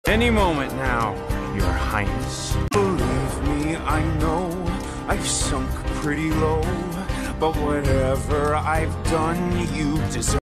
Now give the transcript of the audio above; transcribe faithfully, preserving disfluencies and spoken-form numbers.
Any moment now, Your Highness. Believe me, I know I've sunk pretty low, but whatever I've done, you deserve.